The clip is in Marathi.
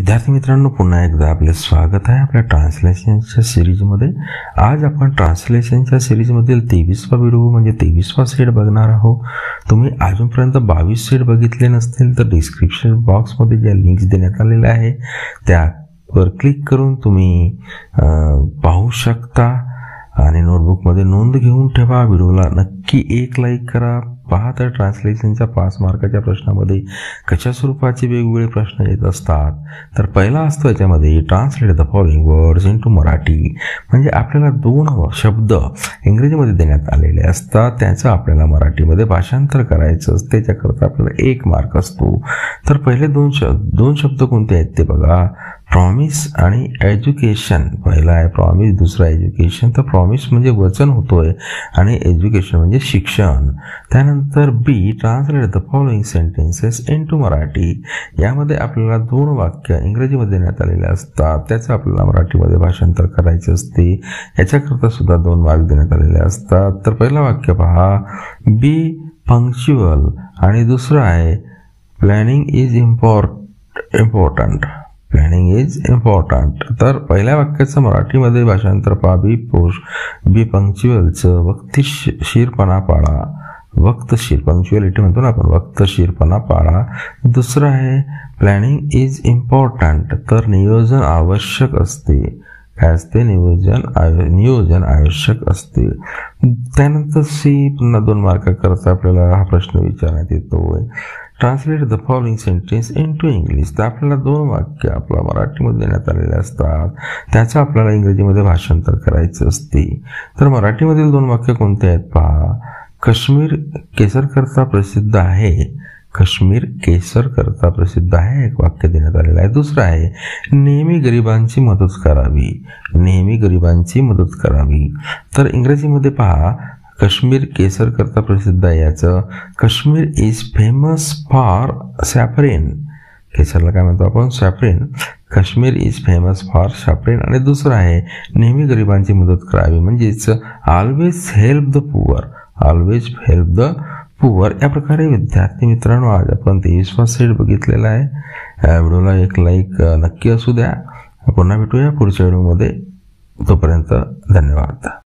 विद्यार्थी मित्रांनो, पुन्हा एकदा आपले स्वागत आहे आपल्या ट्रान्सलेशनच्या सिरीजमध्ये। आज आपण ट्रान्सलेशनच्या सिरीजमधील 23वा व्हिडिओ म्हणजे 23वा सेट बघणार आहोत। तुम्ही अजूनपर्यंत 22 सेट बघितले नसतील तर डिस्क्रिप्शन बॉक्समध्ये ज्या लिंक्स देण्यात आलेल्या आहे त्यावर क्लिक करून तुम्ही पाहू शकता आणि नोटबुकमध्ये नोंद घेऊन ठेवा। व्हिडिओला नक्की एक लाईक करा। पहा तर ट्रान्सलेशनच्या 5 मार्काच्या प्रश्नामध्ये कशा स्वरूपाचे वेगवेगळे प्रश्न येत असतात। तर पहिला असतो याच्यामध्ये translate the following words into Marathi, म्हणजे आपल्याला 2 शब्द इंग्रजीमध्ये देण्यात आलेले असतात, त्याचं आपल्याला मराठीमध्ये भाषांतर करायचं असते, त्याकरता आपल्याला 1 मार्क असतो। तर पहिले दोन शब्द कोणते आहेत ते बघा, प्रॉमिस आणि एज्युकेशन। पहिला आहे प्रॉमिस, दुसरा एज्युकेशन। तर प्रॉमिस म्हणजे वचन होतोय आणि एज्युकेशन म्हणजे शिक्षण। त्यानंतर B, translate the following sentences into Marathi, यामध्ये आपल्याला 2 वाक्य इंग्रजीमध्ये देण्यात आलेले असतात, त्याचं आपल्याला मराठीमध्ये भाषांतर करायचे असते, याच्याकरता सुद्धा 2 मार्क देण्यात आलेले असतात। तर पहिलं वाक्य पहा, बी पंक्च्युअल आणि दुसरं आहे planning is important. Planning is important. तर पहिल्या वाक्याचं मराठीमध्ये भाषांतर पहा, बी पंक्च्युअलचं वक्तशीरपणा पाळा। वक्तशीर, पंक्च्युअलिटी म्हणतो ना आपण, वक्तशीरपणा पाळा। दुसरं आहे प्लॅनिंग इज इम्पॉर्टंट, तर नियोजन आवश्यक असते। काय असते? नियोजन आवश्यक असते। त्यानंतर सी, पुन्हा 2 मार्काकरता आपल्याला हा प्रश्न विचारण्यात येतोय, translate the following sentence into English. तर आपल्याला 2 वाक्य आपल्या मराठीमध्ये देण्यात आलेले असतात, त्याचं आपल्याला इंग्रजीमध्ये भाषांतर करायचं असते। तर मराठीमधील 2 वाक्य कोणते आहेत पहा, काश्मीर केसर करता प्रसिद्ध आहे। काश्मीर केसर करता प्रसिद्ध आहे, 1 वाक्य देण्यात आलेलं आहे। दुसरं आहे नेहमी गरिबांची मदत करावी। नेहमी गरिबांची मदत करावी। तर इंग्रजीमध्ये पहा, काश्मीर केसर करता प्रसिद्ध आहे, याचं Kashmir is famous for saffron. केसरला काय म्हणतो आपण? Saffron. Kashmir is famous for saffron. आणि दुसरं आहे नेहमी गरिबांची मदत करावी, म्हणजेच always help the poor. Always help the poor. या प्रकारे विद्यार्थी मित्रांनो, आज आपण 23वा सेट बघितलेला आहे। व्हिडिओला एक लाईक नक्की असू द्या। पुन्हा भेटूया पुढच्या व्हिडिओमध्ये, तोपर्यंत धन्यवाद।